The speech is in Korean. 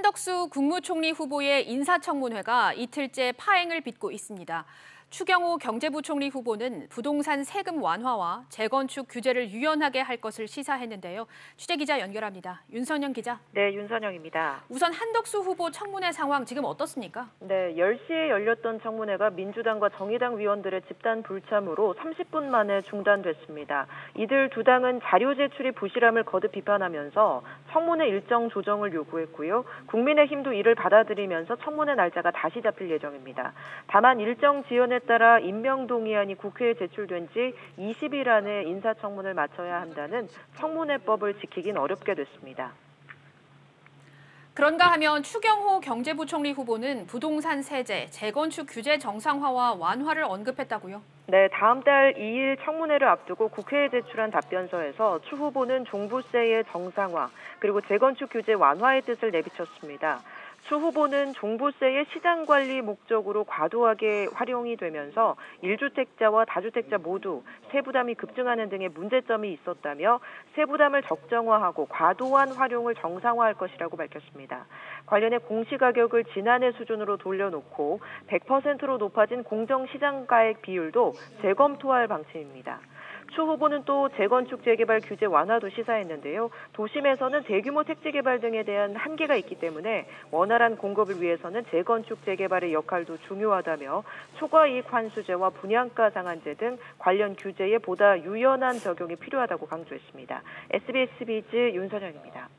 한덕수 국무총리 후보의 인사청문회가 이틀째 파행을 빚고 있습니다. 추경호 경제부총리 후보는 부동산 세금 완화와 재건축 규제를 유연하게 할 것을 시사했는데요. 취재기자 연결합니다. 윤선영 기자. 네, 윤선영입니다. 우선 한덕수 후보 청문회 상황 지금 어떻습니까? 네, 10시에 열렸던 청문회가 민주당과 정의당 위원들의 집단 불참으로 30분 만에 중단됐습니다. 이들 두 당은 자료 제출이 부실함을 거듭 비판하면서 청문회 일정 조정을 요구했고요. 국민의힘도 이를 받아들이면서 청문회 날짜가 다시 잡힐 예정입니다. 다만 일정 지연에 따라 임명동의안이 국회에 제출된 지 20일 안에 인사청문을 마쳐야 한다는 청문회법을 지키긴 어렵게 됐습니다. 그런가 하면 추경호 경제부총리 후보는 부동산 세제, 재건축 규제 정상화와 완화를 언급했다고요? 네, 다음 달 2일 청문회를 앞두고 국회에 제출한 답변서에서 추 후보는 종부세의 정상화, 그리고 재건축 규제 완화의 뜻을 내비쳤습니다. 추 후보는 종부세의 시장관리 목적으로 과도하게 활용이 되면서 1주택자와 다주택자 모두 세부담이 급증하는 등의 문제점이 있었다며 세부담을 적정화하고 과도한 활용을 정상화할 것이라고 밝혔습니다. 관련해 공시가격을 지난해 수준으로 돌려놓고 100%로 높아진 공정시장가액 비율도 재검토할 방침입니다. 추 후보는 또 재건축 재개발 규제 완화도 시사했는데요. 도심에서는 대규모 택지 개발 등에 대한 한계가 있기 때문에 원활한 공급을 위해서는 재건축 재개발의 역할도 중요하다며 초과이익 환수제와 분양가 상한제 등 관련 규제에 보다 유연한 적용이 필요하다고 강조했습니다. SBS 비즈 윤선영입니다.